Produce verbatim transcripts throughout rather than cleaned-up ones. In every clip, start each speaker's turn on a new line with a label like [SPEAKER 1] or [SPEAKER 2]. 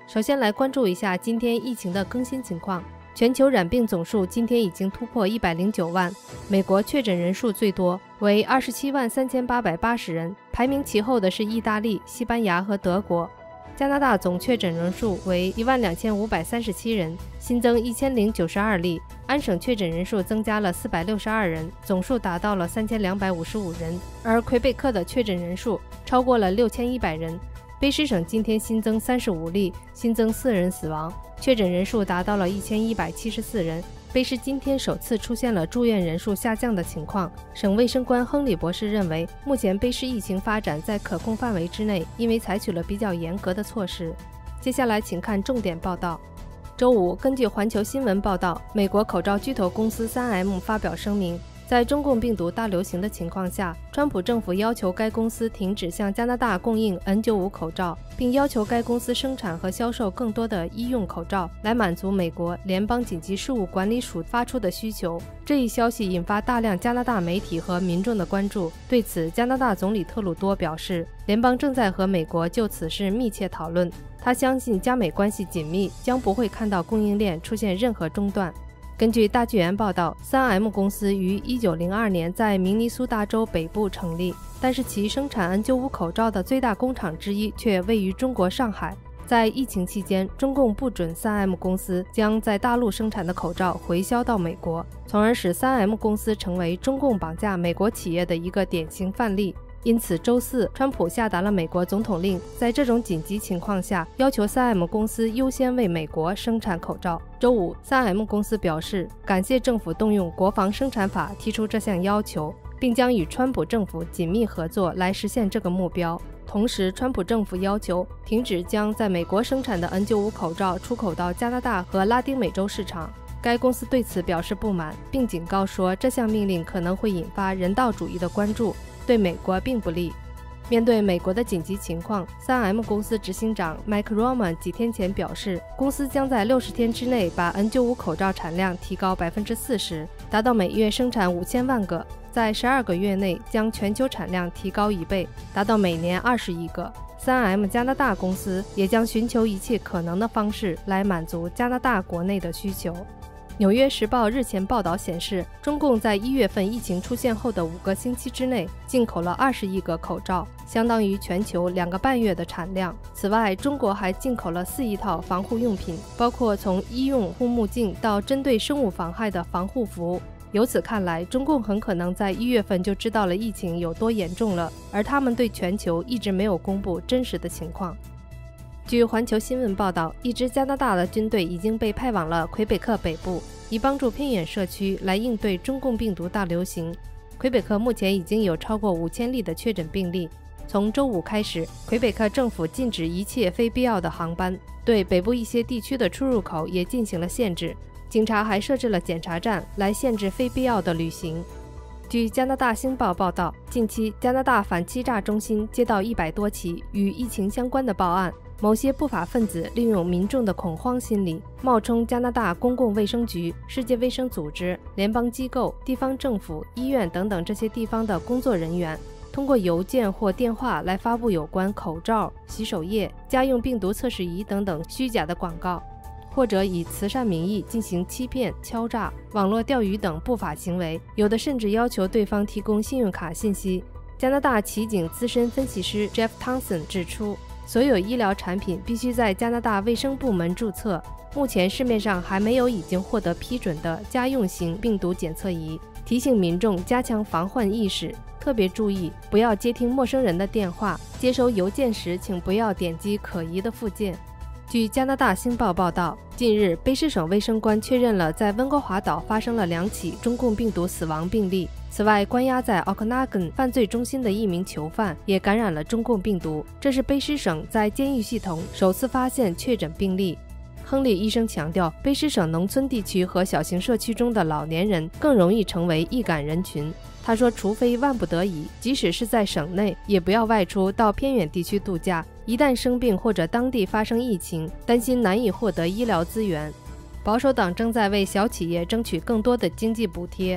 [SPEAKER 1] 首先来关注一下今天疫情的更新情况。全球染病总数今天已经突破一百零九万，美国确诊人数最多，为二十七万三千八百八十人，排名其后的是意大利、西班牙和德国。加拿大总确诊人数为一万两千五百三十七人，新增一千零九十二例，安省确诊人数增加了四百六十二人，总数达到了三千两百五十五人，而魁北克的确诊人数超过了六千一百人。卑诗省今天新增三十五例，新增四人死亡，确诊人数达到了一千一百七十四人。卑诗今天首次出现了住院人数下降的情况。省卫生官亨利博士认为，目前卑诗疫情发展在可控范围之内，因为采取了比较严格的措施。接下来请看重点报道。周五，根据环球新闻报道，美国口罩巨头公司 三 M 发表声明，在中共病毒大流行的情况下，川普政府要求该公司停止向加拿大供应 N 九十五 口罩，并要求该公司生产和销售更多的医用口罩，来满足美国联邦紧急事务管理署发出的需求。这一消息引发大量加拿大媒体和民众的关注。对此，加拿大总理特鲁多表示，联邦正在和美国就此事密切讨论。他相信加美关系紧密，将不会看到供应链出现任何中断。根据大纪元报道， 三 M 公司于一九零二年在明尼苏达州北部成立，但是其生产 N 九十五 口罩的最大工厂之一却位于中国上海。在疫情期间，中共不准 三 M 公司将在大陆生产的口罩回销到美国，从而使 三 M 公司成为中共绑架美国企业的一个典型范例。因此，周四，川普下达了美国总统令，在这种紧急情况下，要求 三 M 公司优先为美国生产口罩。周五， 三 M 公司表示，感谢政府动用国防生产法提出这项要求，并将与川普政府紧密合作来实现这个目标。同时，川普政府要求停止将在美国生产的 N 九十五 口罩出口到加拿大和拉丁美洲市场。该公司对此表示不满，并警告说这项命令可能会引发人道主义的关注，对美国并不利。面对美国的紧急情况， 三 M 公司执行长 Mike Roman 几天前表示，公司将在六十天之内把 N 九十五 口罩产量提高 百分之四十， 达到每月生产五千万个，在十二个月内将全球产量提高一倍，达到每年二十亿个。三 M 加拿大公司也将寻求一切可能的方式来满足加拿大国内的需求。纽约时报日前报道显示，中共在一月份疫情出现后的五个星期之内进口了二十亿个口罩，相当于全球两个半月的产量。此外，中国还进口了四亿套防护用品，包括从医用护目镜到针对生物妨害的防护服。由此看来，中共很可能在一月份就知道了疫情有多严重了，而他们对全球一直没有公布真实的情况。据环球新闻报道，一支加拿大的军队已经被派往了魁北克北部，以帮助偏远社区来应对中共病毒大流行。魁北克目前已经有超过五千例的确诊病例。从周五开始，魁北克政府禁止一切非必要的航班，对北部一些地区的出入口也进行了限制。警察还设置了检查站来限制非必要的旅行。据加拿大星报报道，近期加拿大反欺诈中心接到一百多起与疫情相关的报案。某些不法分子利用民众的恐慌心理，冒充加拿大公共卫生局、世界卫生组织、联邦机构、地方政府、医院等等这些地方的工作人员，通过邮件或电话来发布有关口罩、洗手液、家用病毒测试仪等等虚假的广告，或者以慈善名义进行欺骗、敲诈、网络钓鱼等不法行为，有的甚至要求对方提供信用卡信息。加拿大骑警资深分析师 Jeff Townsend 指出，所有医疗产品必须在加拿大卫生部门注册。目前市面上还没有已经获得批准的家用型病毒检测仪，提醒民众加强防患意识，特别注意不要接听陌生人的电话，接收邮件时请不要点击可疑的附件。据加拿大星报报道，近日卑诗省卫生官确认了在温哥华岛发生了两起中共病毒死亡病例。此外，关押在 Okanagan 犯罪中心的一名囚犯也感染了中共病毒，这是卑诗省在监狱系统首次发现确诊病例。亨利医生强调，卑诗省农村地区和小型社区中的老年人更容易成为易感人群。他说，除非万不得已，即使是在省内，也不要外出到偏远地区度假，一旦生病或者当地发生疫情，担心难以获得医疗资源。保守党正在为小企业争取更多的经济补贴。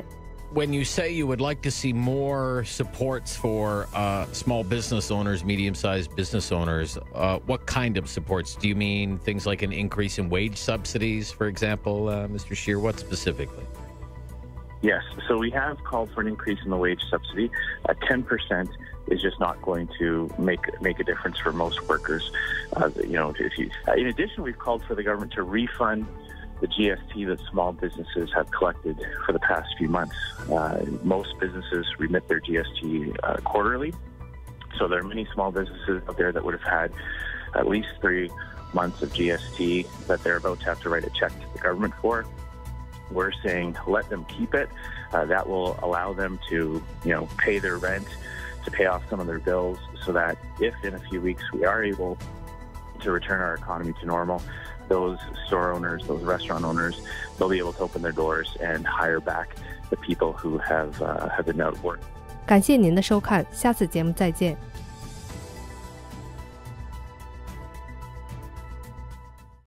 [SPEAKER 2] when you say you would like to see more supports for uh, small business owners, medium-sized business owners, uh, what kind of supports? Do you mean things like an increase in wage subsidies, for example, uh, Mister Scheer? What specifically?
[SPEAKER 3] Yes. So we have called for an increase in the wage subsidy. Uh, ten percent is just not going to make make a difference for most workers. Uh, you know, if you, uh, in addition, we've called for the government to refund the G S T that small businesses have collected for the past few months. Uh, most businesses remit their G S T uh, quarterly. So there are many small businesses out there that would have had at least three months of G S T that they're about to have to write a check to the government for. We're saying let them keep it. Uh, that will allow them to, you know, pay their rent, to pay off some of their bills, so that if in a few weeks we are able to return our economy to normal, those store owners, those restaurant owners, they'll be able to open their doors and hire back the people who have uh, have been out of work.
[SPEAKER 1] 感谢您的收看，下次节目再见。